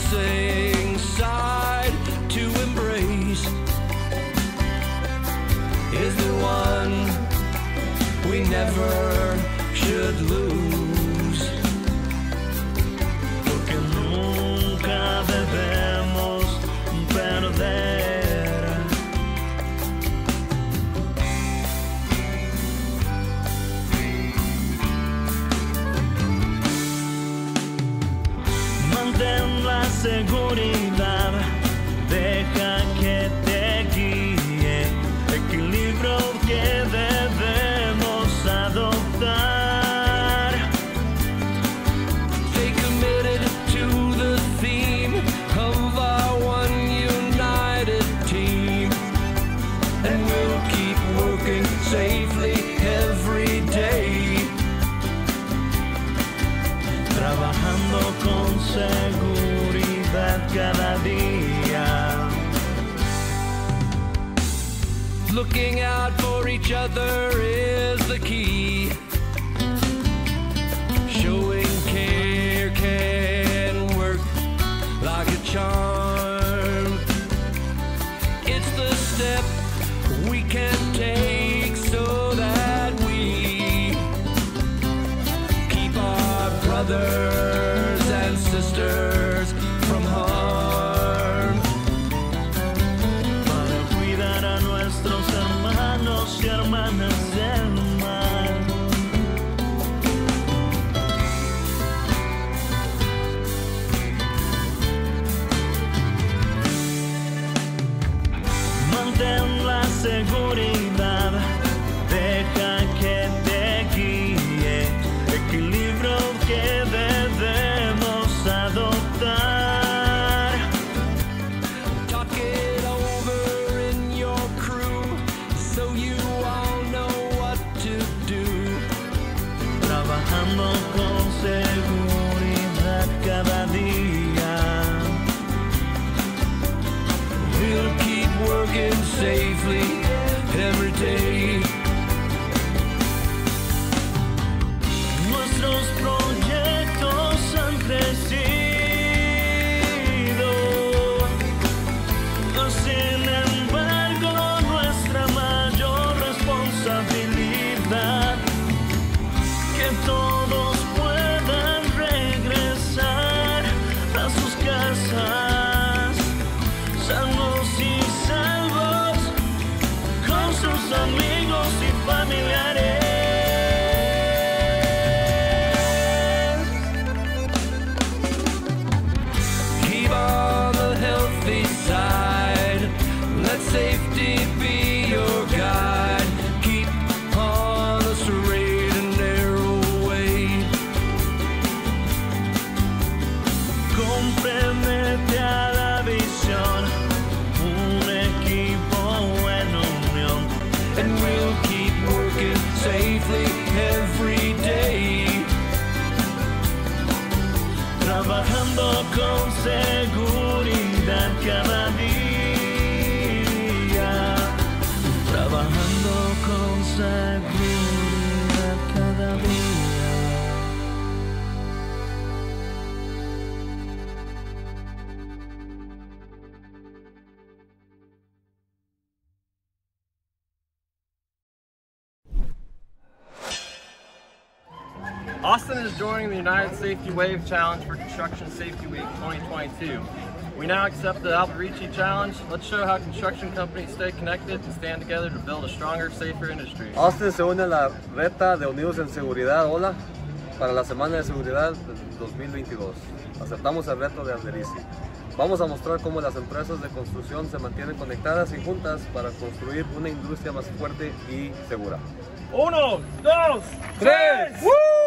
missing side to embrace is the one we never should lose. Porque nunca debemos perder. Mantén la seguridad, deja que te guíe, equilibrio que debemos adoptar. Stay committed to the theme of our one united team, and we'll keep working safely every day. Trabajando con seguridad cada día. Looking out for each other is the key. Showing care can work like a charm. It's the step we can take so that we keep our brothers and sisters from harm. Para cuidar a nuestros hermanos y hermanas del mar. Mantén la seguridad, deja que te guíe, equilibrio que debemos adoptar. Talk it over in your crew so you all know what to do. Trabajando con seguridad cada día. We'll keep working safely every day. Nuestros proyectos han crecido, sin embargo nuestra mayor responsabilidad, que todos puedan regresar a sus casas, sanos y salvos, con sus amigos y familiares. Keep on the healthy side. Let safety be your guide. Keep on the straight and narrow way. Compréndete a la visión, un equipo en unión. And we'll keep working safely every day. Trabajando con seguridad cada día. Trabajando con seguridad cada día. Austin is joining the United Safety Wave Challenge for Construction Safety Week 2022. We now accept the Alberici Challenge. Let's show how construction companies stay connected and stand together to build a stronger, safer industry. Austin se une a la reta de Unidos en Seguridad, hola, para la Semana de Seguridad 2022. Aceptamos el reto de Alberici. Vamos a mostrar cómo las empresas de construcción se mantienen conectadas y juntas para construir una industria más fuerte y segura. 1, 2, 3. ¡Woo!